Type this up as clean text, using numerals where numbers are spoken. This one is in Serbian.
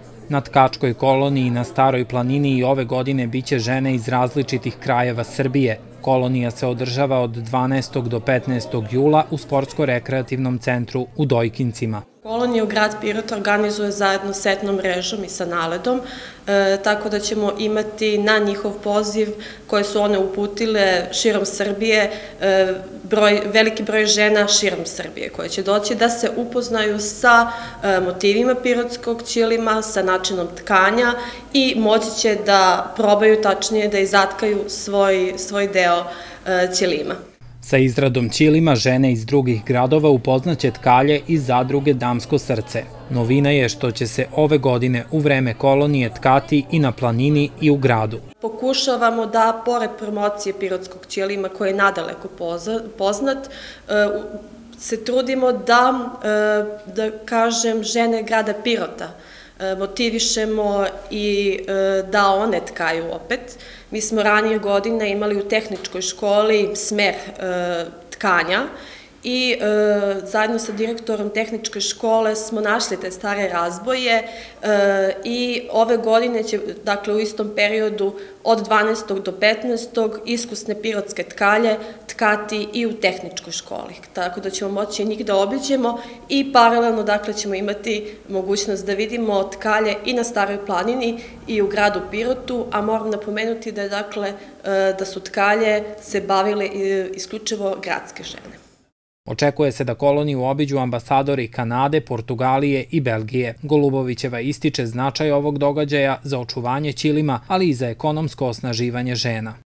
Na tkačkoj koloniji na Staroj planini i ove godine biće žene iz različitih krajeva Srbije. Kolonija se održava od 12. do 15. jula u Sportsko-rekreativnom centru u Dojkincima. Koloniju grad Pirot organizuje zajedno s etnom mrežom i sa Naledom, tako da ćemo imati na njihov poziv koje su one uputile širom Srbije, veliki broj žena širom Srbije koje će doći da se upoznaju sa motivima pirotskog ćilima, sa načinom tkanja i moći će da probaju, tačnije da izatkaju svoj deo ćilima. Sa izradom ćilima žene iz drugih gradova upoznaće tkalje iz zadruge Damsko srce. Novina je što će se ove godine u vreme kolonije tkati i na planini i u gradu. Pokušavamo da, pored promocije pirotskog ćilima koji je nadaleko poznat, se trudimo da kažem, žene grada Pirota motivišemo i da one tkaju opet. Mi smo ranije godine imali u tehničkoj školi smer tkanja i zajedno sa direktorom tehničke škole smo našli te stare razboje i ove godine će, dakle u istom periodu od 12. do 15. iskusne pirotske tkalje tkati i u tehničkoj školi. Tako da ćemo moći njih da obiđemo i paralelno, dakle, ćemo imati mogućnost da vidimo tkalje i na Staroj planini i u gradu Pirotu, a moram napomenuti da je, dakle, da su tkalje se bavile isključivo gradske žene. Očekuje se da koloniju obiđu ambasadori Kanade, Portugalije i Belgije. Golubovićeva ističe značaj ovog događaja za očuvanje ćilima, ali i za ekonomsko osnaživanje žena.